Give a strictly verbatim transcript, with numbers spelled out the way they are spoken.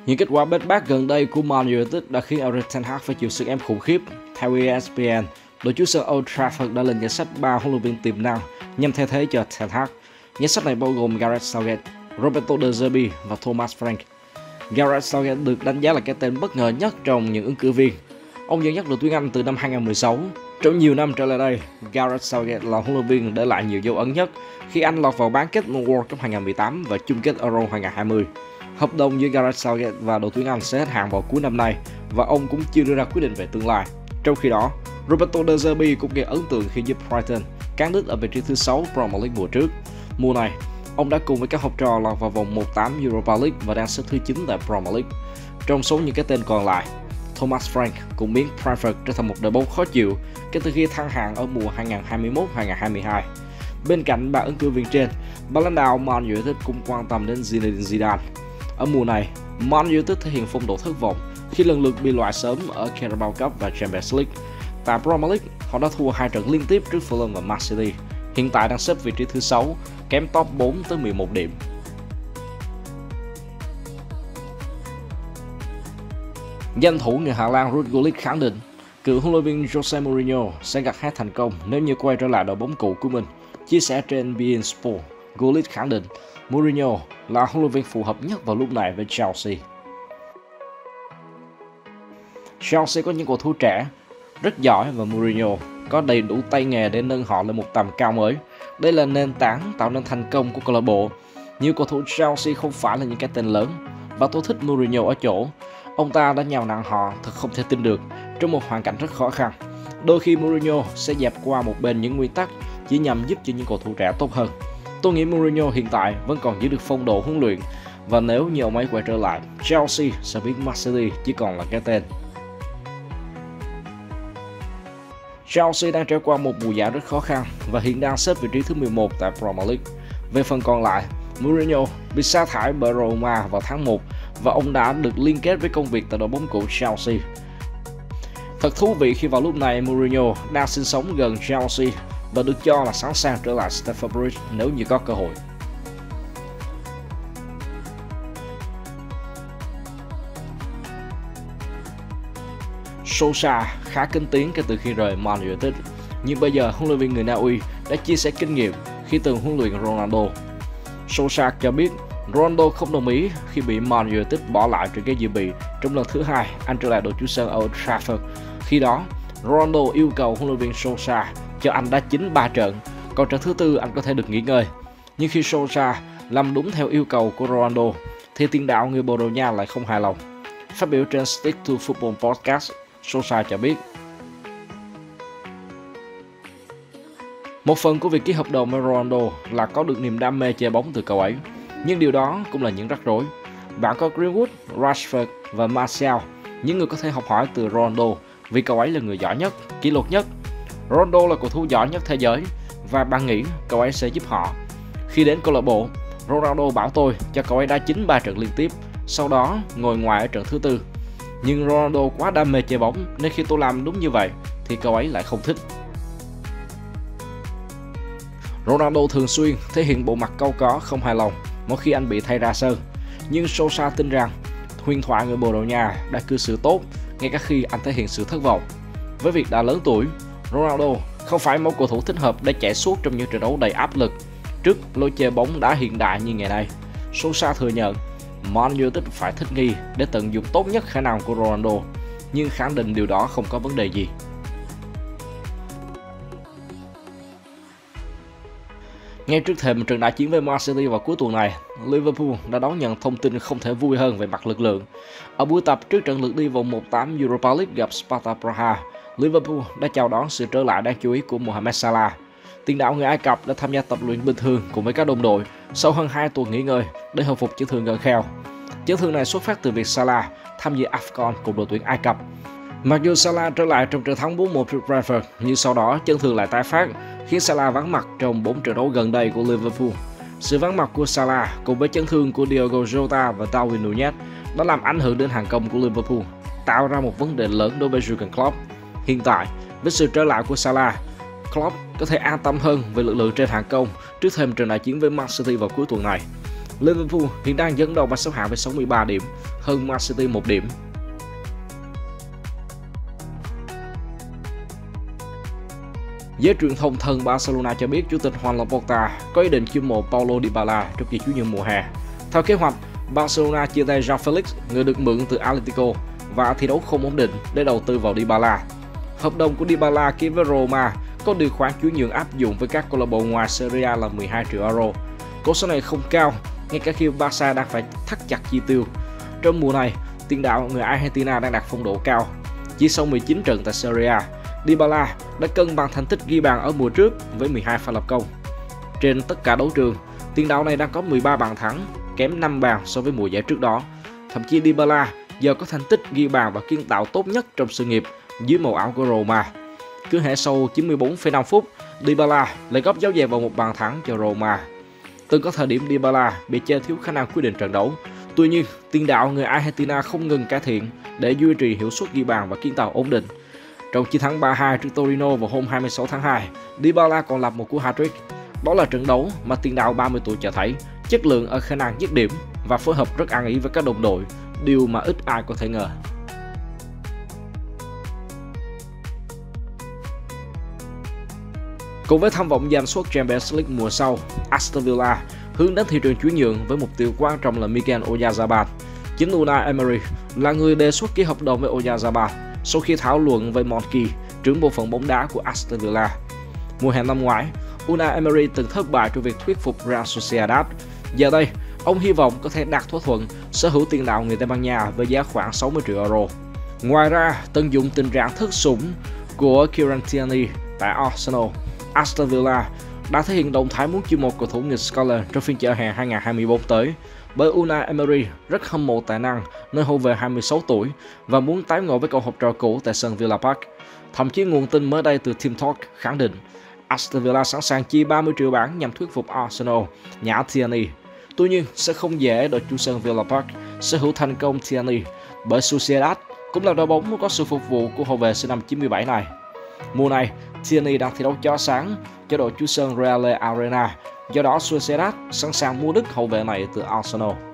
Những kết quả bết bát gần đây của Man United đã khiến Erik ten Hag phải chịu sức ép khủng khiếp. Theo E S P N, đội chủ sân Old Trafford đã lên danh sách ba huấn luyện viên tiềm năng nhằm thay thế cho ten Hag. Danh sách này bao gồm Gareth Southgate, Roberto De Zerbi và Thomas Frank. Gareth Southgate được đánh giá là cái tên bất ngờ nhất trong những ứng cử viên. Ông dẫn dắt đội tuyển Anh từ năm hai nghìn không trăm mười sáu. Trong nhiều năm trở lại đây, Gareth Southgate là huấn luyện viên để lại nhiều dấu ấn nhất khi Anh lọt vào bán kết World Cup hai nghìn không trăm mười tám và chung kết Euro hai nghìn không trăm hai mươi. Hợp đồng giữa Gareth Southgate và đội tuyển Anh sẽ hết hạn vào cuối năm nay và ông cũng chưa đưa ra quyết định về tương lai. Trong khi đó, Roberto De Zerbi cũng gây ấn tượng khi giúp Brighton cán đích ở vị trí thứ sáu Premier League mùa trước. Mùa này, ông đã cùng với các học trò lọt vào vòng một tám Europa League và đang xếp thứ chín tại Premier League. Trong số những cái tên còn lại, Thomas Frank cũng biến Brentford trở thành một đội bóng khó chịu kể từ khi thăng hạng ở mùa hai nghìn không trăm hai mươi mốt hai nghìn không trăm hai mươi hai. Bên cạnh ba ứng cử viên trên, ban lãnh đạo Man United cũng quan tâm đến Zinedine Zidane. Ở mùa này, Man United thể hiện phong độ thất vọng khi lần lượt bị loại sớm ở Carabao Cup và Champions League. Tại Premier League, họ đã thua hai trận liên tiếp trước Fulham và Man City. Hiện tại đang xếp vị trí thứ sáu, kém top bốn tới mười một điểm. Danh thủ người Hà Lan Ruud Gullit khẳng định cựu huấn luyện viên Jose Mourinho sẽ gặt hái thành công nếu như quay trở lại đội bóng cũ của mình. Chia sẻ trên beIN Sport, Gullit khẳng định Mourinho là huấn luyện viên phù hợp nhất vào lúc này với Chelsea. Chelsea có những cầu thủ trẻ rất giỏi và Mourinho có đầy đủ tay nghề để nâng họ lên một tầm cao mới. Đây là nền tảng tạo nên thành công của câu lạc bộ. Nhiều cầu thủ Chelsea không phải là những cái tên lớn và tôi thích Mourinho ở chỗ ông ta đã nhào nặn họ thật không thể tin được trong một hoàn cảnh rất khó khăn. Đôi khi Mourinho sẽ dẹp qua một bên những nguyên tắc chỉ nhằm giúp cho những cầu thủ trẻ tốt hơn. Tôi nghĩ Mourinho hiện tại vẫn còn giữ được phong độ huấn luyện và nếu như ông ấy quay trở lại, Chelsea sẽ biến Man City chỉ còn là cái tên. Chelsea đang trải qua một mùa giải rất khó khăn và hiện đang xếp vị trí thứ mười một tại Premier League. Về phần còn lại, Mourinho bị sa thải bởi Roma vào tháng một và ông đã được liên kết với công việc tại đội bóng cũ Chelsea. Thật thú vị khi vào lúc này Mourinho đang sinh sống gần Chelsea và được cho là sẵn sàng trở lại Stamford Bridge nếu như có cơ hội. Solskjaer khá kinh tiếng kể từ khi rời Man United, nhưng bây giờ huấn luyện viên người Na Uy đã chia sẻ kinh nghiệm khi từng huấn luyện Ronaldo. Solskjaer cho biết Ronaldo không đồng ý khi bị Man United bỏ lại trên ghế dự bị trong lần thứ hai anh trở lại đội chủ sân Old Trafford. Khi đó, Ronaldo yêu cầu huấn luyện viên Solskjaer cho anh đá chính ba trận, còn trận thứ tư anh có thể được nghỉ ngơi. Nhưng khi Solskjaer làm đúng theo yêu cầu của Ronaldo, thì tiền đạo người Bồ Đào Nha lại không hài lòng. Phát biểu trên Stick to Football Podcast, Solskjaer cho biết một phần của việc ký hợp đồng với Ronaldo là có được niềm đam mê chơi bóng từ cậu ấy, nhưng điều đó cũng là những rắc rối. Bạn có Greenwood, Rashford và Martial, những người có thể học hỏi từ Ronaldo vì cậu ấy là người giỏi nhất, kỷ luật nhất. Ronaldo là cầu thủ giỏi nhất thế giới và bạn nghĩ cậu ấy sẽ giúp họ. Khi đến câu lạc bộ, Ronaldo bảo tôi cho cậu ấy đá chính ba trận liên tiếp, sau đó ngồi ngoài ở trận thứ tư. Nhưng Ronaldo quá đam mê chơi bóng nên khi tôi làm đúng như vậy thì cậu ấy lại không thích. Ronaldo thường xuyên thể hiện bộ mặt cau có không hài lòng mỗi khi anh bị thay ra sân. Nhưng Solskjaer tin rằng huyền thoại người Bồ Đào Nha đã cư xử tốt ngay cả khi anh thể hiện sự thất vọng. Với việc đã lớn tuổi, Ronaldo không phải một cầu thủ thích hợp để chạy suốt trong những trận đấu đầy áp lực trước lối chơi bóng đá hiện đại như ngày nay. Solskjaer thừa nhận Man United phải thích nghi để tận dụng tốt nhất khả năng của Ronaldo, nhưng khẳng định điều đó không có vấn đề gì. Ngay trước thềm trận đại chiến với Man City vào cuối tuần này, Liverpool đã đón nhận thông tin không thể vui hơn về mặt lực lượng. Ở buổi tập trước trận lượt đi vòng một tám Europa League gặp Sparta Praha, Liverpool đã chào đón sự trở lại đáng chú ý của Mohamed Salah. Tiền đạo người Ai Cập đã tham gia tập luyện bình thường cùng với các đồng đội sau hơn hai tuần nghỉ ngơi để hồi phục chấn thương gần kheo. Chấn thương này xuất phát từ việc Salah tham dự AFCON cùng đội tuyển Ai Cập. Mặc dù Salah trở lại trong trận thắng bốn một trước Brentford, nhưng sau đó chấn thương lại tái phát, khiến Salah vắng mặt trong bốn trận đấu gần đây của Liverpool. Sự vắng mặt của Salah cùng với chấn thương của Diogo Jota và Darwin Núñez đã làm ảnh hưởng đến hàng công của Liverpool, tạo ra một vấn đề lớn đối với Jurgen Klopp. Hiện tại, với sự trở lại của Salah, Klopp có thể an tâm hơn về lực lượng trên hàng công trước thêm trận đại chiến với Man City vào cuối tuần này. Liverpool hiện đang dẫn đầu bảng xếp hạng với sáu mươi ba điểm, hơn Man City một điểm. Giới truyền thông thân Barcelona cho biết Chủ tịch Joan Laporta có ý định chiêu mộ Paulo Dybala trong kỳ chuyển nhượng mùa hè. Theo kế hoạch, Barcelona chia tay João Felix, người được mượn từ Atletico và thi đấu không ổn định, để đầu tư vào Dybala. Hợp đồng của Dybala ký với Roma có điều khoản chuyển nhượng áp dụng với các câu lạc bộ ngoài Serie A là mười hai triệu euro. Con số này không cao, ngay cả khi Barca đang phải thắt chặt chi tiêu. Trong mùa này, tiền đạo người Argentina đang đạt phong độ cao. Chỉ sau mười chín trận tại Serie A, Dybala đã cân bằng thành tích ghi bàn ở mùa trước với mười hai pha lập công. Trên tất cả đấu trường, tiền đạo này đang có mười ba bàn thắng, kém năm bàn so với mùa giải trước đó. Thậm chí Dybala giờ có thành tích ghi bàn và kiến tạo tốt nhất trong sự nghiệp dưới màu áo của Roma. Cứ hễ sau chín mươi bốn phẩy năm phút, Dybala lại góp dấu dày vào một bàn thắng cho Roma. Từng có thời điểm Dybala bị chê thiếu khả năng quyết định trận đấu. Tuy nhiên, tiền đạo người Argentina không ngừng cải thiện để duy trì hiệu suất ghi bàn và kiến tạo ổn định. Trong chiến thắng ba hai trước Torino vào hôm hai mươi sáu tháng hai, Dybala còn lập một cú hat-trick. Đó là trận đấu mà tiền đạo ba mươi tuổi cho thấy chất lượng ở khả năng dứt điểm và phối hợp rất ăn ý với các đồng đội, điều mà ít ai có thể ngờ. Cùng với tham vọng giành suất Champions League mùa sau, Aston Villa hướng đến thị trường chuyển nhượng với mục tiêu quan trọng là Miguel Oyarzabal. Chính Unai Emery là người đề xuất ký hợp đồng với Oyarzabal sau khi thảo luận với Monchi, trưởng bộ phận bóng đá của Aston Villa. Mùa hè năm ngoái, Unai Emery từng thất bại trong việc thuyết phục Real Sociedad. Giờ đây, ông hy vọng có thể đạt thỏa thuận sở hữu tiền đạo người Tây Ban Nha với giá khoảng sáu mươi triệu euro. Ngoài ra, tận dụng tình trạng thất sủng của Kieran Tierney tại Arsenal, Aston Villa đã thể hiện động thái muốn chiêu mộ cầu thủ người Scotland trong phiên chợ hè hai nghìn không trăm hai mươi tư tới. Bởi Unai Emery rất hâm mộ tài năng nơi hậu vệ hai mươi sáu tuổi và muốn tái ngộ với cậu học trò cũ tại sân Villa Park. Thậm chí nguồn tin mới đây từ Team Talk khẳng định Aston Villa sẵn sàng chi ba mươi triệu bảng nhằm thuyết phục Arsenal nhả Tierney. Tuy nhiên, sẽ không dễ để chủ sân Villa Park sở hữu thành công Tierney, bởi Sociedad cũng là đội bóng có sự phục vụ của hậu vệ sinh năm chín mươi bảy này. Mùa này, Tierney đang thi đấu chói sáng cho đội chủ sân Real Arena, do đó Sociedad sẵn sàng mua đứt hậu vệ này từ Arsenal.